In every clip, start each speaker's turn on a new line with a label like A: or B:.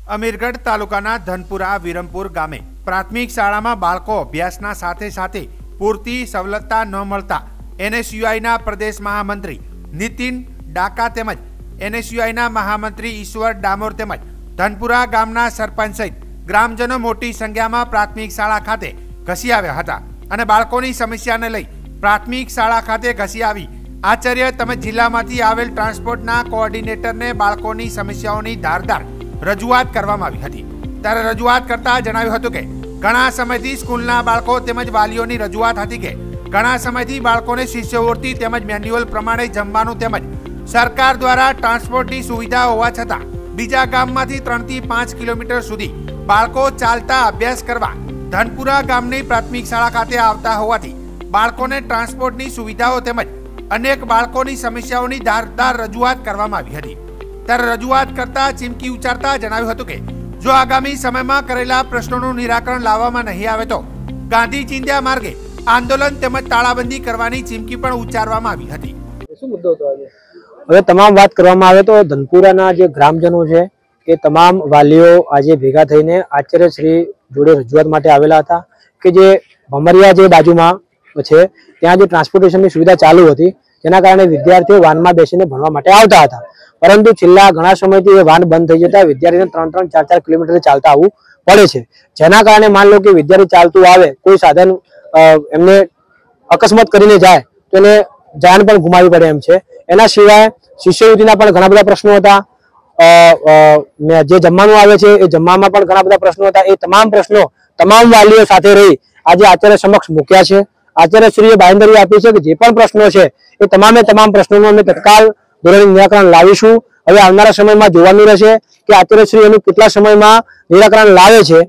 A: અમીરગઢ તાલુકાના ધનપુરા વિરમપુર ગામે પ્રાથમિક શાળામાં બાળકો અભ્યાસના સાથે સાથે પૂરતી સવલતતા ન મળતા એનએસયુઆઈના પ્રદેશ મહામંત્રી નીતિન ડાકા તેમજ એનએસયુઆઈના મહામંત્રી ઈશ્વર ડામોર તેમજ ધનપુરા ગામના સરપંચ સહિત ગ્રામજનો મોટી સંખ્યામાં પ્રાથમિક શાળા ખાતે ઘસી આવ્યા હતા અને બાળકોની સમસ્યાને લઈ પ્રાથમિક શાળા ખાતે ઘસી આવી આચાર્ય તેમજ જિલ્લામાંથી આવેલ ટ્રાન્સપોર્ટના કોઓર્ડિનેટરને બાળકોની સમસ્યાઓની ધારદાર રજૂઆત કરવામાં આવી હતી। ત્યારે રજૂઆત કરતા જણાવ્યું હતું કે ઘણા સમયથી સ્કૂલના બાળકો તેમજ વાલીઓની રજૂઆત હતી કે ઘણા સમયથી બાળકોને શિષ્યવૃત્તિ તેમજ મેન્યુઅલ પ્રમાણે જમવાનું તેમજ સરકાર દ્વારા ટ્રાન્સપોર્ટની સુવિધા હોવા છતાં બીજા ગામમાંથી 3 થી 5 કિલોમીટર સુધી બાળકો ચાલતા અભ્યાસ કરવા ધનપુરા ગામની પ્રાથમિક શાળા ખાતે આવતા હોવાથી બાળકોને ટ્રાન્સપોર્ટની સુવિધાઓ તેમજ અનેક બાળકોની સમસ્યાઓની ધારદાર રજૂઆત કરવામાં આવી હતી। ત્યારે રજૂઆત કરતા ચીમકી ઉચ્ચારતા જણાવ્યું હતું કે જો આગામી સમયમાં કરેલા પ્રશ્નોનું નિરાકરણ લાવવામાં નહીં આવે તો ગાંધી ચિંધ્યા માર્ગે આંદોલન તેમજ તાળાબંધી કરવાની ચીમકી પણ ઉચ્ચારવામાં આવી હતી।
B: શું મુદ્દો હતો આજે? હવે તમામ વાત કરવામાં આવે તો ધનપુરાના જે ગ્રામજનો છે એ તમામ વાલીઓ આજે ભેગા થઈને આચાર્ય શ્રી જોડે રજૂઆત માટે આવેલા હતા કે જે ભમરિયા જે બાજુમાં છે ત્યાં જે ટ્રાન્સપોર્ટેશનની સુવિધા ચાલુ હતી જેના કારણે વિદ્યાર્થીઓ વાનમાં બેસીને ભણવા માટે આવતા હતા, પરંતુ છેલ્લા ઘણા સમયથી એ વાન બંધ થઈ જતા વિદ્યાર્થીને 3-3, 4-4 કિલોમીટર ચાલતા આવવું પડે છે, જેના કારણે માન લો કે વિદ્યાર્થી ચાલતું આવે કોઈ સાધન એમને અકસ્માત કરીને જાય તો એને જાન પણ ગુમાવી પડે એમ છે। એના સિવાય શિષ્યવૃત્તિના પણ ઘણા બધા પ્રશ્નો હતા, જે જમવાનું આવે છે એ જમવામાં પણ ઘણા બધા પ્રશ્નો હતા। એ તમામ પ્રશ્નો તમામ વાલીઓ સાથે રહી આજે આચાર્ય સમક્ષ મૂક્યા છે। આચાર્યશ્રીએ બાંયધરી આપી છે કે જે પણ પ્રશ્નો છે એ તમામે તમામ પ્રશ્નોનું અમે તત્કાલ ધોરણે નિરાકરણ લાવીશું। હવે આવનારા સમયમાં જોવાનું રહેશે કે આચાર્યશ્રી એનું કેટલા સમયમાં નિરાકરણ લાવે છે।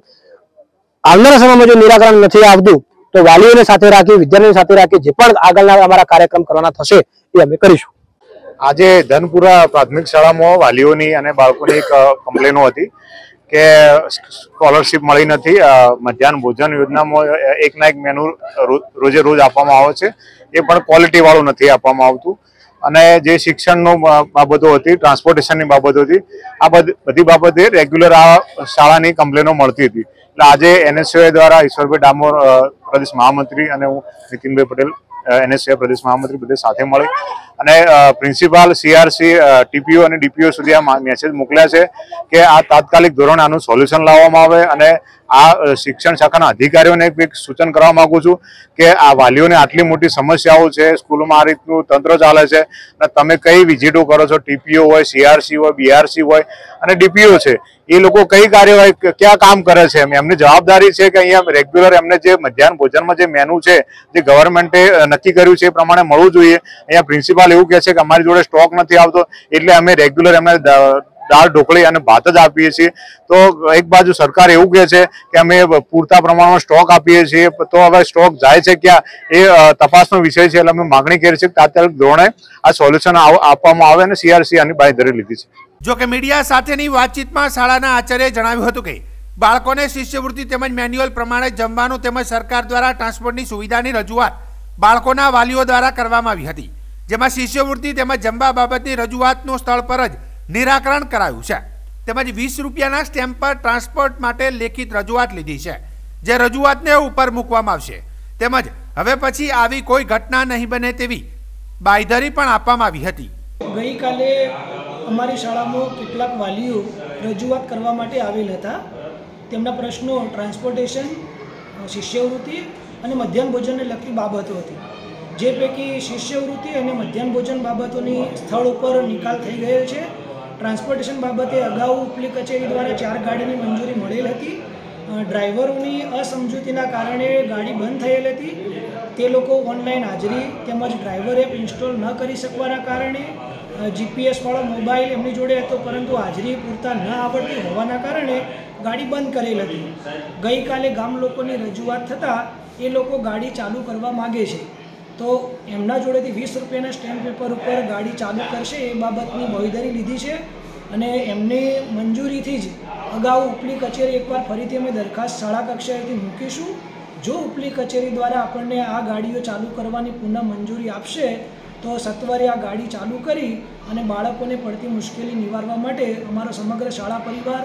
B: આવનારા સમયમાં જો નિરાકરણ નથી આવતું તો વાલીઓને સાથે રાખી વિદ્યાર્થીઓને સાથે રાખી જે પણ આગળના અમારા કાર્યક્રમ કરવાના થશે એ અમે કરીશું।
C: આજે ધનપુરા પ્રાથમિક શાળામાં વાલીઓની અને બાળકોની એક કમ્પ્લેનો હતી કે સ્કોલરશીપ મળી નથી। મધ્યાહન ભોજન યોજનામાં એકના એક મેનુ રોજે રોજ આપવામાં આવે છે, એ પણ ક્વોલિટી વાળું નથી આપવામાં આવતું અને જે શિક્ષણનો બાબતો હતી, ટ્રાન્સપોર્ટેશનની બાબતો હતી, આ બધી બાબતે રેગ્યુલર આ શાળાની કમ્પ્લેનો મળતી હતી। એટલે આજે એનએસયુઆઈ દ્વારા ઈશ્વરભાઈ ડામોર પ્રદેશ મહામંત્રી અને હું નીતિનભાઈ પટેલ એનએસયુઆઈ પ્રદેશ મહામંત્રી બધે સાથે મળી અને પ્રિન્સિપાલ, સીઆરસી, ટીપીઓ અને ડીપીઓ સુધી આ મેસેજ મોકલ્યા છે કે આ તાત્કાલિક ધોરણે આનું સોલ્યુશન લાવવામાં આવે અને આ શિક્ષણ શાખાના અધિકારીઓને એક સૂચન કરવા માંગુ છું કે આ વાલીઓને આટલી મોટી સમસ્યાઓ છે, સ્કૂલોમાં આ રીતનું તંત્ર ચાલે છે અને તમે કઈ વિઝિટો કરો છો, ટીપીઓ હોય, સીઆરસી હોય, બીઆરસી હોય અને ડીપીઓ છે, એ લોકો કઈ કાર્યવાહી ક્યાં કામ કરે છે? એમની જવાબદારી છે કે અહીંયા રેગ્યુલર એમને જે મધ્યાહન ભોજનમાં જે મેનુ છે જે ગવર્મેન્ટે નક્કી કર્યું છે એ પ્રમાણે મળવું જોઈએ। અહીંયા પ્રિન્સિપાલ એવું કહે છે કે અમારી જોડે સ્ટોક નથી આવતો એટલે અમે રેગ્યુલર એમને દાળ ઢોકળી અને ભાત જ આપીએ છીએ। તો એક બાજુ સરકાર એવું કહે છે કે અમે પૂરતા પ્રમાણમાં સ્ટોક આપીએ છીએ, તો હવે સ્ટોક જાય છે ક્યાં એ તપાસનો વિષય છે। એટલે અમે માગણી કરી છે કે તાત્કાલિક ધોરણે આ સોલ્યુશન આપવામાં આવે અને સીઆરસી આની બાંયધરી લીધી છે।
A: જો કે મીડિયા સાથેની વાતચીતમાં શાળાના આચાર્યએ જણાવ્યું હતું કે બાળકોને શિષ્યવૃત્તિ તેમજ મેન્યુઅલ પ્રમાણે જમવાનું તેમજ સરકાર દ્વારા ટ્રાન્સપોર્ટની સુવિધાની રજૂઆત બાળકોના વાલીઓ દ્વારા કરવામાં આવી હતી, જેમાં શિષ્યવૃત્તિ તેમજ જમવા બાબતની રજૂઆતનું સ્થળ પર જ નિરાકરણ કરાયું છે, તેમજ 20 રૂપિયાના સ્ટેમ્પ પર ટ્રાન્સપોર્ટ માટે લેખિત રજૂઆત લીધી છે, જે રજૂઆતને ઉપર મૂકવામાં આવશે, તેમજ હવે પછી આવી કોઈ ઘટના નહીં બને તેવી બાંયધરી પણ આપવામાં આવી હતી।
D: ગઈકાલે અમારી શાળામાં કેટલાક વાલીઓ રજૂઆત કરવા માટે આવેલ હતા। તેમના પ્રશ્નો ટ્રાન્સપોર્ટેશન, શિષ્યવૃત્તિ અને મધ્યાહન ભોજનને લગતી બાબતો હતી, જે પૈકી શિષ્યવૃત્તિ અને મધ્યાહન ભોજન બાબતોની સ્થળ ઉપર નિકાલ થઈ ગયેલ છે। ટ્રાન્સપોર્ટેશન બાબતે અગાઉ ઉપલી કચેરી દ્વારા 4 ગાડીની મંજૂરી મળેલ હતી। ડ્રાઈવરોની અસમજૂતીના કારણે ગાડી બંધ થયેલ હતી। તે લોકો ઓનલાઈન હાજરી તેમજ ડ્રાઈવર એપ ઇન્સ્ટોલ ન કરી શકવાના કારણે જીપીએસવાળો મોબાઈલ એમની જોડે હતો, પરંતુ હાજરી પૂરતા ન આવડતી હોવાના કારણે ગાડી બંધ કરેલ હતી। ગઈકાલે ગામ લોકોની રજૂઆત થતાં એ લોકો ગાડી ચાલુ કરવા માગે છે, તો એમના જોડેથી 20 રૂપિયાના સ્ટેમ્પ પેપર ઉપર ગાડી ચાલુ કરશે એ બાબતની બાંયધરી લીધી છે અને એમની મંજૂરીથી જ અગાઉ ઉપલી કચેરી એકવાર ફરીથી અમે દરખાસ્ત શાળા કક્ષાએથી મૂકીશું। જો ઉપલી કચેરી દ્વારા આપણને આ ગાડીઓ ચાલુ કરવાની પુનઃ મંજૂરી આપશે તો સત્વરે આ ગાડી ચાલુ કરી અને બાળકોને પડતી મુશ્કેલી નિવારવા માટે અમારો સમગ્ર શાળા પરિવાર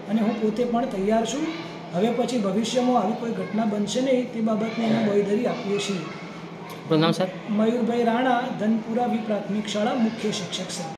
D: અને હું પોતે પણ તૈયાર છું. હવે પછી ભવિષ્યમાં આવી કોઈ ઘટના બનશે નહીં તે બાબતની અમે બાંયધરી આપીએ છીએ.
E: આપનું નામ સર?
D: મયુરભાઈ રાણા, ધનપુરા પ્રાથમિક શાળા મુખ્ય શિક્ષક સર.